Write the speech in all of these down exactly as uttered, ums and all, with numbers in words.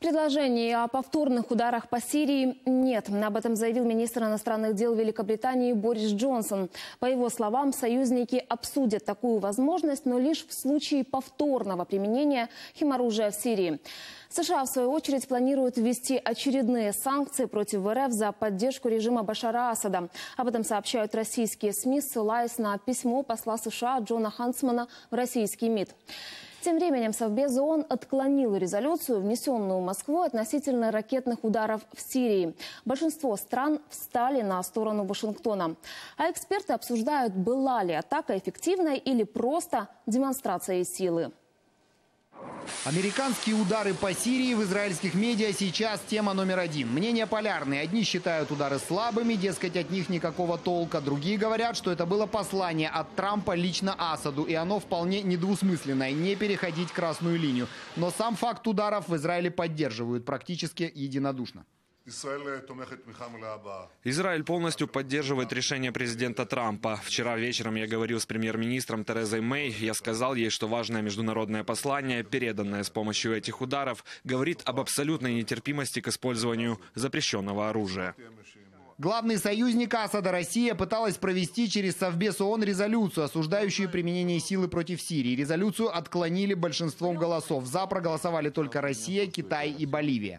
Предложений о повторных ударах по Сирии нет. Об этом заявил министр иностранных дел Великобритании Борис Джонсон. По его словам, союзники обсудят такую возможность, но лишь в случае повторного применения химоружия в Сирии. США, в свою очередь, планируют ввести очередные санкции против РФ за поддержку режима Башара Асада. Об этом сообщают российские СМИ, ссылаясь на письмо посла США Джона Хантсмана в российский МИД. Тем временем Совбез ООН отклонил резолюцию, внесенную Москвой относительно ракетных ударов в Сирии. Большинство стран встали на сторону Вашингтона. А эксперты обсуждают, была ли атака эффективной или просто демонстрацией силы. Американские удары по Сирии в израильских медиа сейчас тема номер один. Мнения полярные. Одни считают удары слабыми, дескать, от них никакого толка. Другие говорят, что это было послание от Трампа лично Асаду, и оно вполне недвусмысленное – не переходить красную линию. Но сам факт ударов в Израиле поддерживают практически единодушно. Израиль полностью поддерживает решение президента Трампа. Вчера вечером я говорил с премьер-министром Терезой Мэй. Я сказал ей, что важное международное послание, переданное с помощью этих ударов, говорит об абсолютной нетерпимости к использованию запрещенного оружия. Главный союзник Асада, Россия, пыталась провести через Совбез ООН резолюцию, осуждающую применение силы против Сирии. Резолюцию отклонили большинством голосов. За проголосовали только Россия, Китай и Боливия.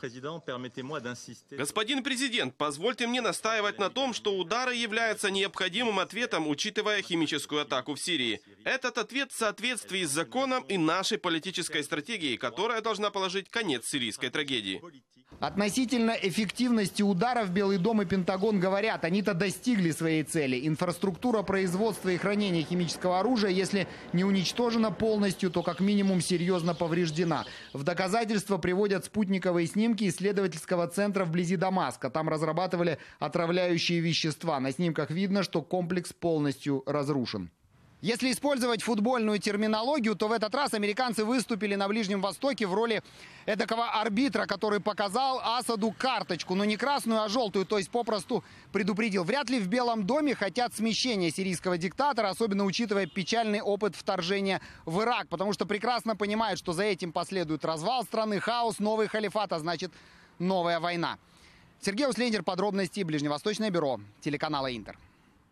Господин президент, позвольте мне настаивать на том, что удары являются необходимым ответом, учитывая химическую атаку в Сирии. Этот ответ в соответствии с законом и нашей политической стратегией, которая должна положить конец сирийской трагедии. Относительно эффективности ударов Белый дом и Пентагон говорят, они-то достигли своей цели. Инфраструктура производства и хранения химического оружия, если не уничтожена полностью, то как минимум серьезно повреждена. В доказательство приводят спутниковые снимки исследовательского центра вблизи Дамаска. Там разрабатывали отравляющие вещества. На снимках видно, что комплекс полностью разрушен. Если использовать футбольную терминологию, то в этот раз американцы выступили на Ближнем Востоке в роли эдакого арбитра, который показал Асаду карточку, но не красную, а желтую, то есть попросту предупредил. Вряд ли в Белом доме хотят смещения сирийского диктатора, особенно учитывая печальный опыт вторжения в Ирак, потому что прекрасно понимают, что за этим последует развал страны, хаос, новый халифат, а значит новая война. Сергей Услендер, подробности, Ближневосточное бюро телеканала Интер.